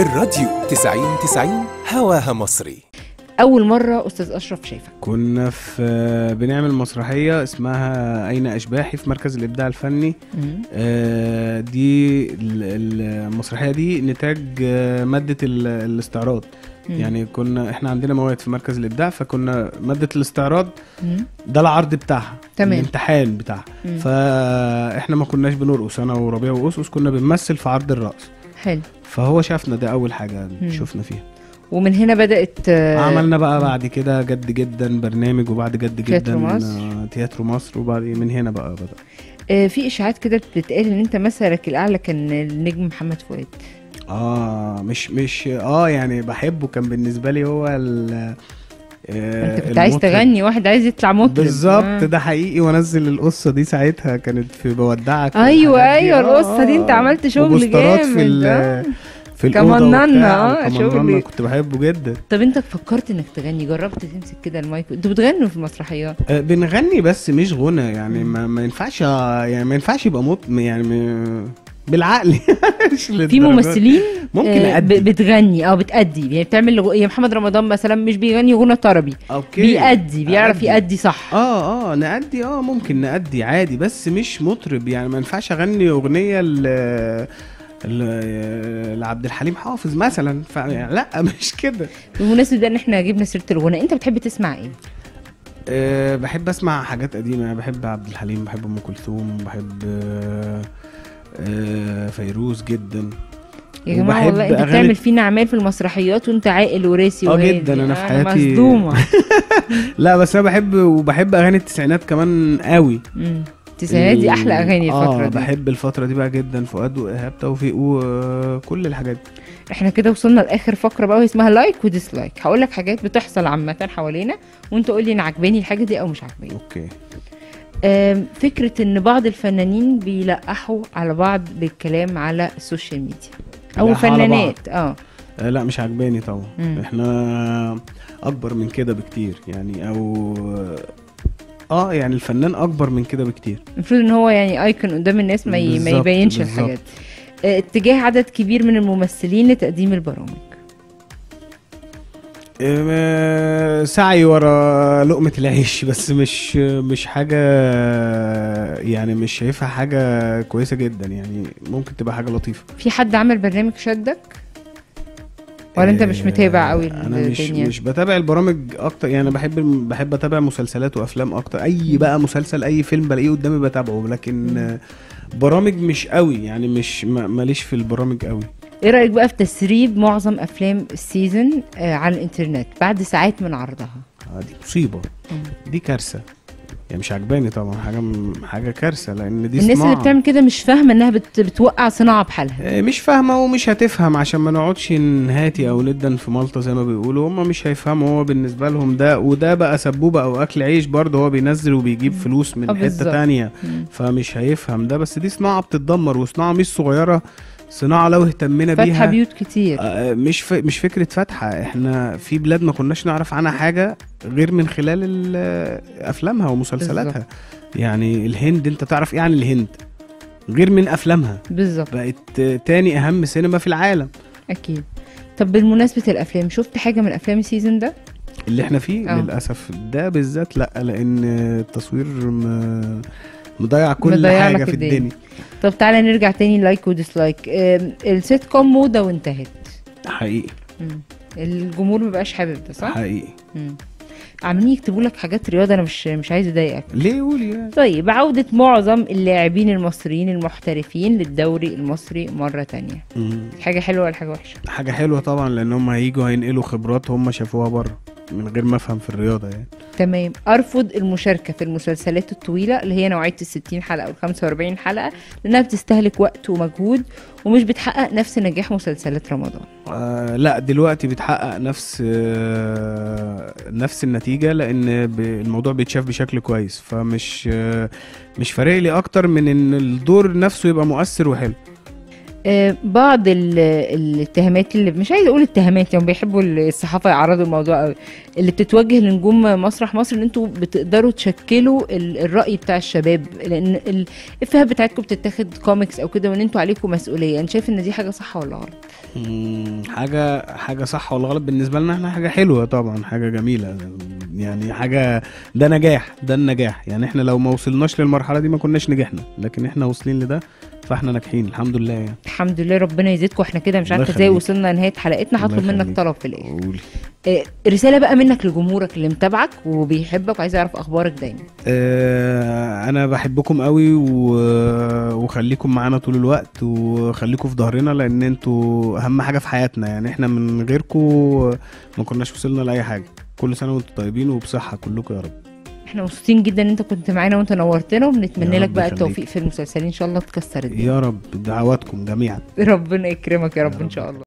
الراديو 90 هواها مصري. أول مرة أستاذ أشرف شايفك كنا في بنعمل مسرحية اسمها أين أشباحي في مركز الإبداع الفني. دي المسرحية دي نتاج مادة الاستعراض. يعني كنا احنا عندنا مواد في مركز الإبداع، فكنا مادة الاستعراض ده العرض بتاعها، تمام. الامتحان بتاعها. فاحنا ما كناش بنرقص، أنا وربيع وأسس كنا بنمثل في عرض الرقص. حلو. فهو شافنا، ده أول حاجة شفنا فيها. ومن هنا بدأت عملنا بقى بعد كده جد جدا برنامج، وبعد جد جدا تياترو مصر، وبعد من هنا بقى بدأ. في إشاعات كده بتتقال إن أنت مثلك الأعلى كان النجم محمد فؤاد. مش يعني بحبه، كان بالنسبة لي هو انت كنت عايز تغني، واحد عايز يطلع مطرب بالظبط. ده حقيقي. وانزل القصه دي ساعتها كانت في بودعك. ايوه القصه دي انت عملت شغل جامد في كمان شغل كنت بحبه جدا. طب انت فكرت انك تغني؟ جربت تمسك كده المايك؟ انتوا بتغنوا في المسرحيات؟ بنغني بس مش غنى يعني. ما ينفعش يعني، ما ينفعش يبقى يعني بالعقل. في ممثلين ممكن أدي. بتغني بتأدي، يعني بتعمل يا محمد رمضان مثلا مش بيغني غنى طربي، بيأدي، بيعرف يأدي صح. نأدي ممكن نأدي عادي، بس مش مطرب يعني. ما ينفعش اغني اغنيه لعبد الحليم حافظ مثلا، يعني لا مش كده. بالمناسبه ده ان احنا جبنا سيره الغنى، انت بتحب تسمع ايه؟ بحب اسمع حاجات قديمه، بحب عبد الحليم، بحب ام كلثوم، بحب فيروز جدا. يا جماعه والله انت بتعمل فينا اعمال في المسرحيات وانت عاقل وراسي وهادي. جدا. انا في حياتي مصدومه. لا بس انا بحب اغاني التسعينات كمان قوي. التسعينات دي احلى اغاني الفتره دي. بحب الفتره دي بقى جدا، فؤاد وايهاب توفيق وكل الحاجات دي. احنا كده وصلنا لاخر فقره بقى، اسمها لايك وديسلايك. هقول لك حاجات بتحصل عامه حوالينا وانت قول لي ان عجباني الحاجه دي او مش عجباني. اوكي. فكره ان بعض الفنانين بيلقحوا على بعض بالكلام على السوشيال ميديا او فنانات. لا مش عجباني طبعا. احنا اكبر من كده بكتير يعني، او يعني الفنان اكبر من كده بكتير. المفروض ان هو يعني ايكون قدام الناس، ما يبينش بالزبط. الحاجات. اتجاه عدد كبير من الممثلين لتقديم البرامج. سعي ورا لقمة العيش، بس مش حاجة يعني، مش شايفها حاجة كويسة جدا يعني. ممكن تبقى حاجة لطيفة. في حد عمل برنامج شدك ولا انت مش متابع قوي؟ انا مش بتابع البرامج اكتر يعني. بحب اتابع مسلسلات وافلام اكتر. اي بقى مسلسل، اي فيلم بلاقيه قدامي بتابعه، لكن برامج مش قوي يعني. مش ماليش في البرامج قوي. ايه رايك بقى في تسريب معظم افلام السيزون على الانترنت بعد ساعات من عرضها؟ دي مصيبه. دي كارثه يعني. مش عجباني طبعا، حاجه كارثه، لان دي الناس اللي بتعمل كده مش فاهمه انها بتوقع صناعه بحالها. مش فاهمه ومش هتفهم، عشان ما نقعدش نهاتي او ندن في ملطه زي ما بيقولوا. هم مش هيفهموا. هو بالنسبه لهم ده وده بقى سبوبه او اكل عيش برضه. هو بينزل وبيجيب فلوس من حته تانية، فمش هيفهم ده. بس دي صناعه بتتدمر، وصناعه مش صغيره. صناعة لو اهتمنا بيها. فتحة بيوت كتير. مش فكرة فتحة. احنا في بلاد ما كناش نعرف عنها حاجة غير من خلال افلامها ومسلسلاتها بالزبط. يعني الهند، انت تعرف ايه عن الهند غير من افلامها؟ بالظبط. بقت تاني اهم سينما في العالم. اكيد. طب بالمناسبة الافلام، شفت حاجة من افلام السيزون ده اللي احنا فيه؟ للأسف ده بالذات لا، لان التصوير مضيع كل حاجة في الدنيا. طب تعالى نرجع تاني لايك وديسلايك. السيت كوم موضة وانتهت حقيقي. الجمهور مبقاش حابب ده، صح؟ حقيقي. عاملين يكتبوا لك حاجات رياضة. انا مش عايز اضايقك. ليه؟ قولي يعني. طيب، عودة معظم اللاعبين المصريين المحترفين للدوري المصري مرة تانية. حاجة حلوة ولا حاجة وحشة؟ حاجة حلوة طبعا، لان هم هينقلوا خبرات هم شافوها بره من غير ما افهم في الرياضة يعني. تمام. ارفض المشاركة في المسلسلات الطويلة اللي هي نوعية 60 حلقة و 45 حلقة، لانها بتستهلك وقت ومجهود ومش بتحقق نفس نجاح مسلسلات رمضان. لا دلوقتي بتحقق نفس النتيجة، لان الموضوع بيتشاف بشكل كويس. فمش مش فارق لي اكتر من ان الدور نفسه يبقى مؤثر وحلو. بعض الاتهامات، اللي مش عايزه اقول اتهامات، يعني بيحبوا الصحافه يعرضوا الموضوع قوي، اللي بتتوجه لنجوم مسرح مصر، ان انتوا بتقدروا تشكلوا الراي بتاع الشباب، لان الافيهات بتاعتكم بتتاخد كوميكس او كده، وان انتوا عليكم مسؤوليه. انا شايف ان دي حاجه صح ولا غلط؟ حاجه صح ولا غلط؟ بالنسبه لنا احنا حاجه حلوه طبعا، حاجه جميله، يعني حاجه، ده نجاح، ده النجاح. يعني احنا لو ما وصلناش للمرحله دي ما كناش نجحنا، لكن احنا واصلين لده فاحنا ناجحين الحمد لله يعني. الحمد لله، ربنا يزيدكم. احنا كده مش عارفه ازاي وصلنا لنهايه حلقتنا. هطلب منك طلب في الاخر. رساله بقى منك لجمهورك اللي متابعك وبيحبك وعايز يعرف اخبارك دايما. انا بحبكم قوي وخليكم معانا طول الوقت، وخليكم في ظهرنا، لان انتوا اهم حاجه في حياتنا. يعني احنا من غيركم ما كناش وصلنا لاي حاجه. كل سنه وانتم طيبين وبصحه كلكم يا رب. احنا مبسوطين جدا ان انت كنت معانا وانت نورتنا، وبنتمنى لك بقى التوفيق في المسلسلين ان شاء الله تكسر الدنيا يا رب. دعواتكم جميعا. ربنا يكرمك يا رب ان شاء الله.